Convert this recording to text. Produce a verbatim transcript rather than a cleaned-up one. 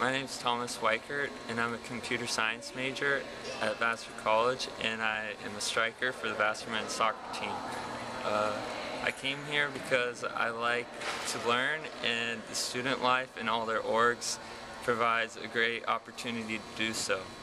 My name is Thomas Wiechert, and I'm a computer science major at Vassar College, and I am a striker for the Vassar men's soccer team. Uh, I came here because I like to learn, and the student life and all their orgs provides a great opportunity to do so.